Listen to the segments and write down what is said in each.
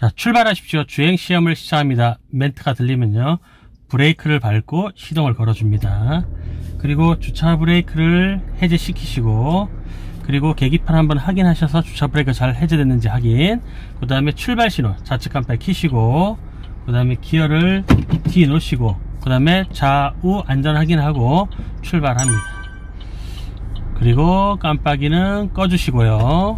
자, 출발하십시오. 주행시험을 시작합니다. 멘트가 들리면요, 브레이크를 밟고 시동을 걸어줍니다. 그리고 주차 브레이크를 해제시키시고, 그리고 계기판 한번 확인하셔서 주차 브레이크가 잘 해제됐는지 확인, 그 다음에 출발 신호 좌측 깜빡이 켜시고, 그 다음에 기어를 뒤에 놓으시고, 그 다음에 좌우 안전 확인하고 출발합니다. 그리고 깜빡이는 꺼주시고요.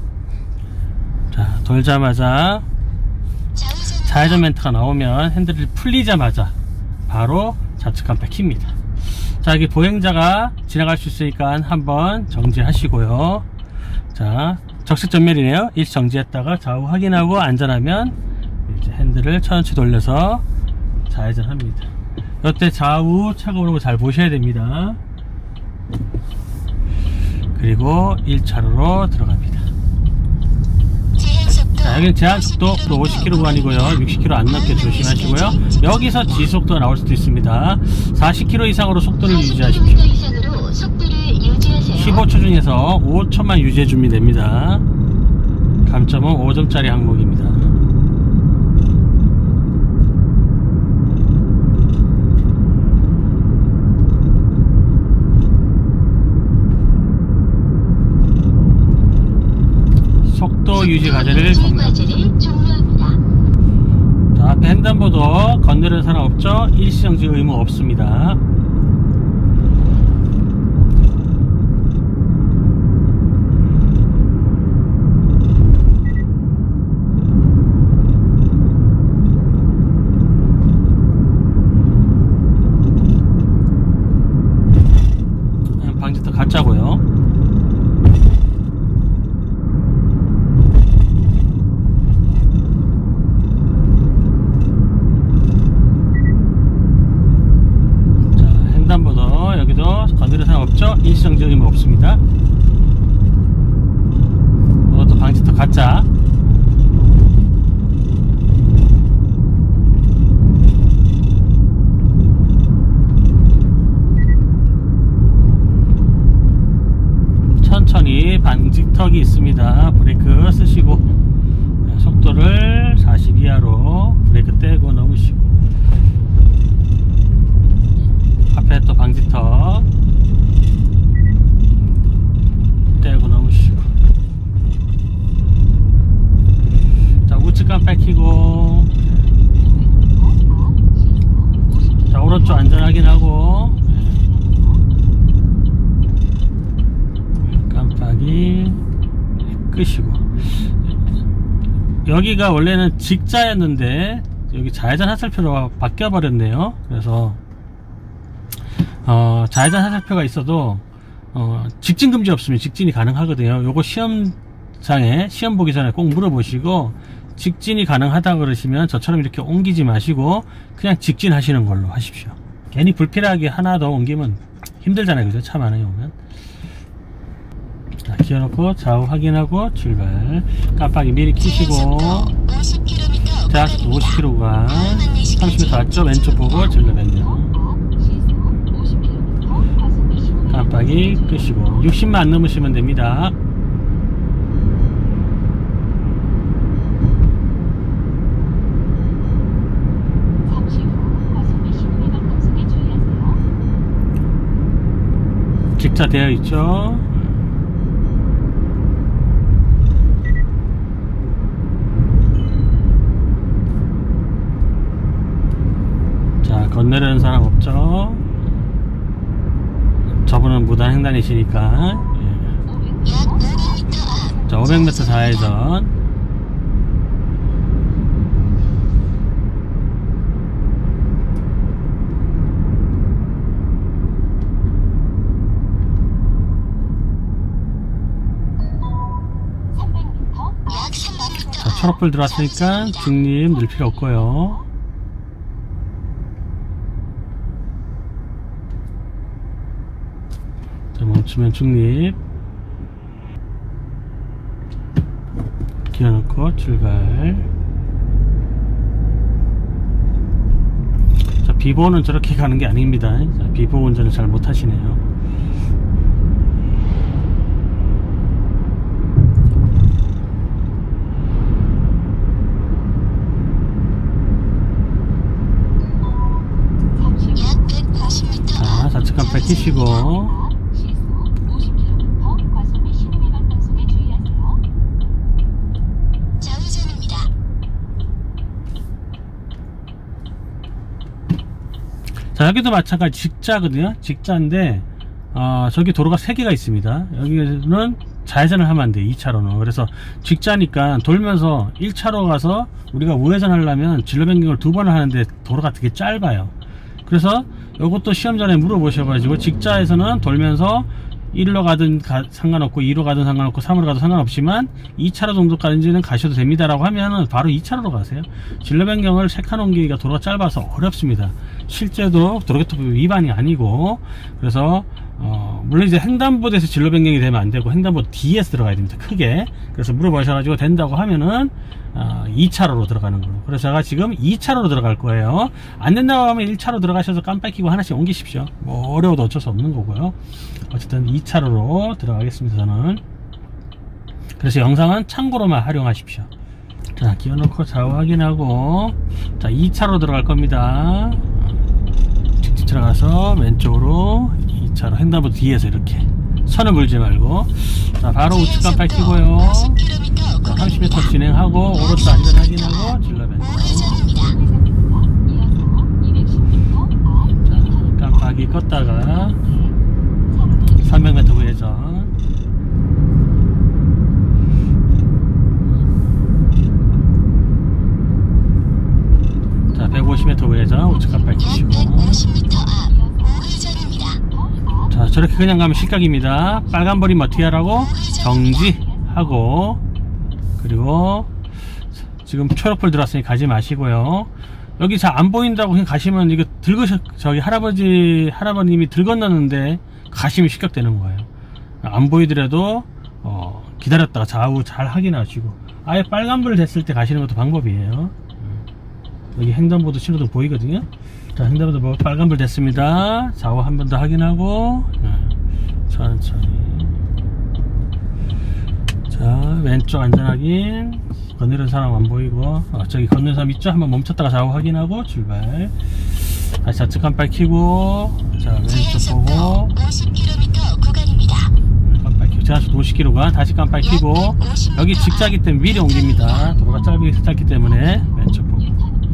자, 돌자마자 좌회전 멘트가 나오면 핸들이 풀리자마자 바로 좌측 깜빡이 킵니다. 자, 여기 보행자가 지나갈 수 있으니까 한번 정지하시고요. 자, 적색 전멸이네요. 일시 정지했다가 좌우 확인하고 안전하면 이제 핸들을 천천히 돌려서 좌회전 합니다. 이때 좌우 차가 오는 거 잘 보셔야 됩니다. 그리고 1차로로 들어갑니다. 자, 여기는 제한속도 50km 구간이고요. 60km 안 넘게 조심하시고요. 여기서 지속도가 나올 수도 있습니다. 40km 이상으로 속도를 유지하십시오. 15초 중에서 5초만 유지해 주면 됩니다. 감점은 5점짜리 항목입니다. 속도 유지 과제를 종료합니다. 자, 앞에 횡단보도 건너는 사람 없죠? 일시정지 의무 없습니다. 방지턱 가짜고요. 여기도 건드릴 사람 없죠? 일시정지 의무 없습니다. 이것도 방지턱 가짜. 천천히 방지턱이 있습니다. 브레이크 쓰시고 속도를 40 이하로 브레이크 떼고 넘으시고, 앞에 또 방지턱 떼고 넘으시고, 자, 우측 깜빡이 켜고, 자, 오른쪽 안전 확인하고, 깜빡이 끄시고. 여기가 원래는 직자였는데 여기 좌회전 하살표로 바뀌어 버렸네요. 그래서 좌회전 하살표가 있어도 직진 금지 없으면 직진이 가능하거든요. 요거 시험장에 시험 보기 전에 꼭 물어보시고, 직진이 가능하다 그러시면 저처럼 이렇게 옮기지 마시고 그냥 직진 하시는 걸로 하십시오. 괜히 불필요하게 하나 더 옮기면 힘들잖아요, 그죠? 차 많이 오면. 자, 기어놓고 좌우 확인하고 출발. 깜빡이 미리 켜시고, 자, 50km 구간 30m 왔죠? 왼쪽 보고 절로 변경. 깜빡이 끄시고 60만 안 넘으시면 됩니다. 직자 되어 있죠? 자, 건너려는 사람 없죠? 저분은 무단 횡단이시니까. 자, 500m 좌회전. 자, 초록불 들어왔으니까 중립 늘 필요 없고요. 자, 멈추면 중립. 기어 넣고 출발. 자, 비보는 저렇게 가는 게 아닙니다. 자, 비보 운전을 잘 못하시네요. 켜시고 자, 여기도 마찬가지 직자거든요. 직자인데 저기 도로가 3개가 있습니다. 여기는 좌회전을 하면 안 돼, 2차로는. 그래서 직자니까 돌면서 1차로 가서 우리가 우회전 하려면 진로 변경을 2번을 하는데 도로가 되게 짧아요. 그래서 이것도 시험 전에 물어보셔가지고 직자에서는 돌면서 1로 가든 상관없고 2로 가든 상관없고 3으로 가도 상관없지만 2차로 정도까지는 가셔도 됩니다 라고 하면은 바로 2차로로 가세요. 진로 변경을 3칸 옮기기가 도로가 짧아서 어렵습니다. 실제도 도로교통법 위반이 아니고. 그래서 물론 이제 횡단보도에서 진로 변경이 되면 안 되고 횡단보도 뒤에서 들어가야 됩니다. 크게. 그래서 물어보셔가지고 된다고 하면은 2차로로 들어가는 거예요. 그래서 제가 지금 2차로로 들어갈 거예요. 안 된다고 하면 1차로 들어가셔서 깜빡 끼고 하나씩 옮기십시오. 뭐 어려워도 어쩔 수 없는 거고요. 어쨌든 2차로로 들어가겠습니다, 저는. 그래서 영상은 참고로만 활용하십시오. 자, 끼워놓고 좌우 확인하고, 자, 2차로 들어갈 겁니다. 직접 들어가서 왼쪽으로 2차로 횡단보도 뒤에서 이렇게 선을 물지 말고, 자, 바로 우측 깜빡 끼고요. 자, 30m 진행하고 오른쪽 안전 확인하고 진로 변경. 자, 깜빡이 껐다가 300m 우회전. 자, 150m 우회전 우측 깜빡이 켜시고. 자, 저렇게 그냥 가면 실각입니다. 빨간불이면 어떻게 하라고? 정지하고, 그리고 지금 초록불 들어왔으니 가지 마시고요. 여기 잘 안 보인다고 그냥 가시면 이거 저기 할아버님이 들 건너는데 가시면 실격되는 거예요. 안 보이더라도 기다렸다가 좌우 잘 확인하시고, 아예 빨간불 됐을 때 가시는 것도 방법이에요. 여기 횡단보도 신호등 보이거든요. 자, 횡단보도 빨간불 됐습니다. 좌우 한 번 더 확인하고, 천천히. 자, 왼쪽 안전 확인. 건너는 사람 안 보이고, 저기 건너는 사람 있죠? 한번 멈췄다가 좌우 확인하고 출발. 다시 좌측 깜빡 켜고, 자, 왼쪽 보고, 깜빡 켜고, 제가 50km가 다시 깜빡 켜고, 여기 직자기 때문에 미리 옮깁니다. 도로가 짧기 때문에 왼쪽 보고.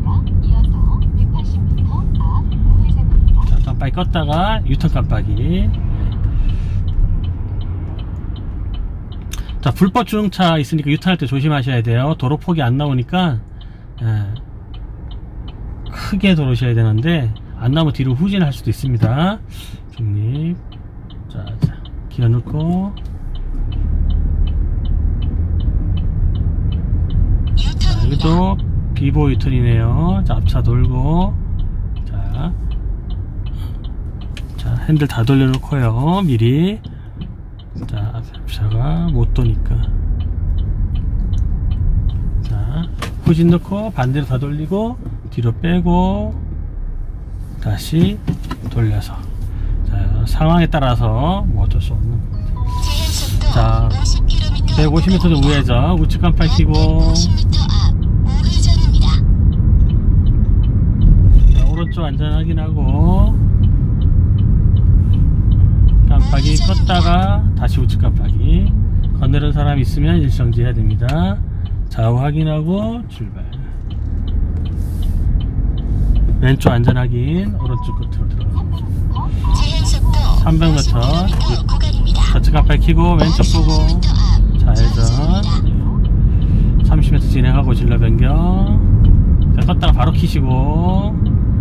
자, 깜빡이 껐다가 유턴 깜빡이. 자, 불법 주행차 있으니까 유턴할 때 조심하셔야 돼요. 도로 폭이 안 나오니까 크게 도로셔야 되는데 안 나오면 뒤로 후진할 수도 있습니다. 중립. 자, 기어 넣고, 자, 여기도 비보 유턴이네요. 자, 앞차 돌고, 자, 핸들 다 돌려놓고요, 미리. 자, 앞차가 못 도니까. 자, 후진 넣고 반대로 다 돌리고 뒤로 빼고 다시 돌려서. 자, 상황에 따라서 뭐 어쩔 수 없는 겁니다. 자, 150m 우회전 우측 깜빡 켜고, 자, 오른쪽 안전 확인하고, 깜빡이 껐다가 다시 우측 깜빡이. 건너는 사람 있으면 일정지 해야 됩니다. 좌우 확인하고 출발. 왼쪽 안전 확인. 오른쪽 끝으로 들어갑니다. 300m 좌측 깜빡이 켜고 왼쪽 보고 좌회전. 30m 진행하고 진로 변경. 자, 껐다가 바로 켜시고,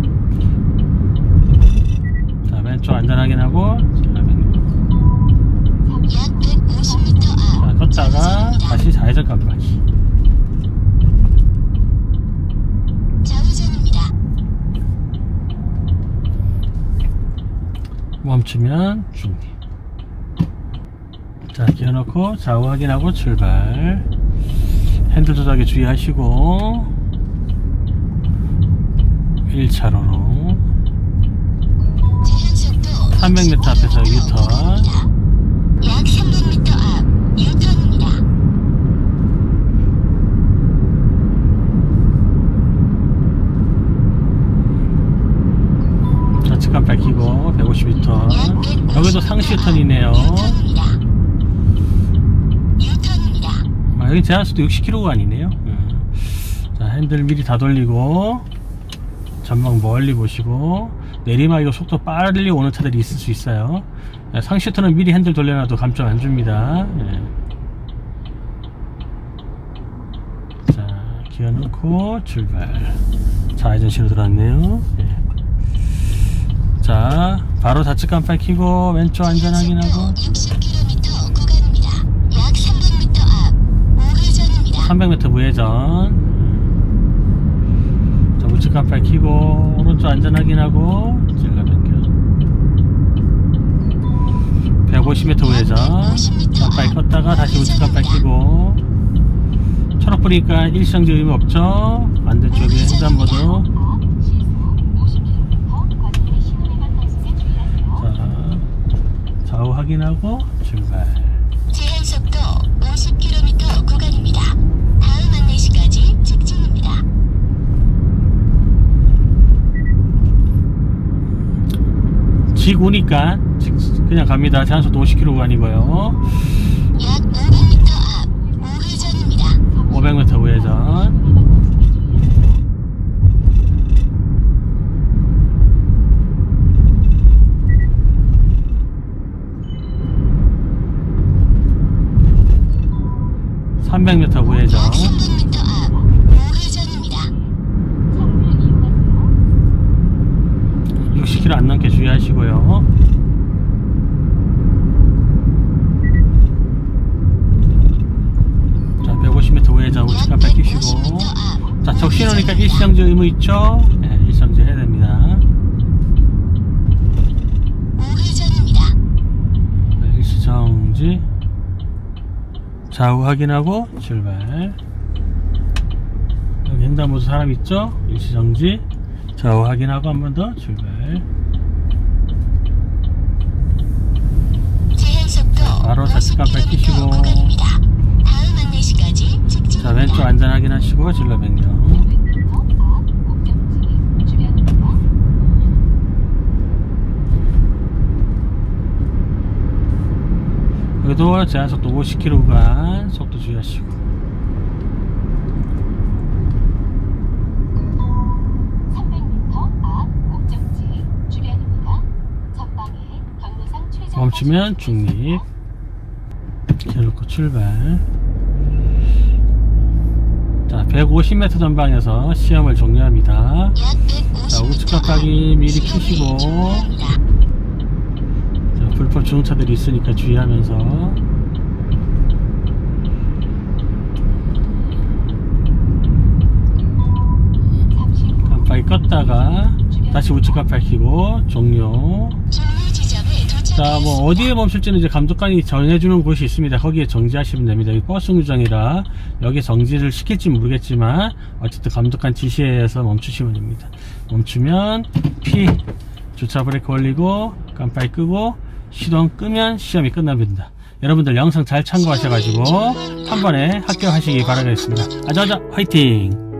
자, 왼쪽 안전 확인하고 진로 변경. 자, 껐다가 다시 좌회전 깜빡이. 멈추면 중립. 자, 기어 넣고 좌우 확인하고 출발. 핸들 조작에 주의하시고 1차로로 300m 앞에서 유턴. 약 300m 앞 유턴입니다. 좌측 우측 깜빡 켜고 150m. 여기도 상시 유턴이네요. 아, 여기 제한속도 60km가 자, 핸들 미리 다 돌리고 전방 멀리 보시고 내리막이고 속도 빨리 오는 차들이 있을 수 있어요. 상시 유턴은 미리 핸들 돌려놔도 감점 안 줍니다. 자, 기어 넣고 출발. 좌회전시로 들어왔네요. 자, 바로 좌측 깜빡 켜고 왼쪽 안전 확인하고 60km 구간입니다. 약 300m 앞 우회전입니다. 300m 우회전. 자, 우측 깜빡 켜고 오른쪽 안전 확인하고 질러 변경. 150m 우회전. 깜빡 껐다가 다시 우측 깜빡 켜고 초록 불이니까 일시정지 의미 없죠. 반대쪽에 횡단보도. 자, 좌우 확인하고 출발. 제한속도 50km 구간입니다. 다음 안내시까지 직진입니다. 지구니까 그냥 갑니다. 제한속도 50km 구간이고요. 약 500m 앞 우회전입니다. 500m 우회전. (300m) 우회전. 약 300m 앞 우회전입니다. 60km 안 넘게 주의하시고요. 자, 150m 우회전 우측 깜빡 켜시고. 자, 적신호니까 일시정지 의무 있죠? 네, 일시정지 해야 됩니다. 우회전입니다. 네, 일시정지. 좌우 확인하고 출발. 여기 횡단보도 사람 있죠? 일시정지. 좌우 확인하고 한 번 더 출발. 바로 좌측 깜빡 켜시고. 다음 안내시까지 직진. 자, 왼쪽 안전 확인하시고 진로 변경. 여기도 제한속도 50km 구간 속도 주의하시고. 멈추면 중립. 켜놓고 출발. 자, 150m 전방에서 시험을 종료합니다. 자, 우측 깜빡이 미리 켜시고. 자, 불법 주행차들이 있으니까 주의하면서. 깜빡이 껐다가 다시 우측 깜빡이 켜고 종료. 자, 뭐 어디에 멈출지는 이제 감독관이 정해주는 곳이 있습니다. 거기에 정지하시면 됩니다. 여기 버스 정류장이라 여기에 정지를 시킬지 모르겠지만 어쨌든 감독관 지시에 의해서 멈추시면 됩니다. 멈추면 P 주차 브레이크 올리고 깜빡이 끄고 시동 끄면 시험이 끝납니다. 여러분들 영상 잘 참고하셔가지고 한 번에 합격하시기 바라겠습니다. 아자아자 화이팅!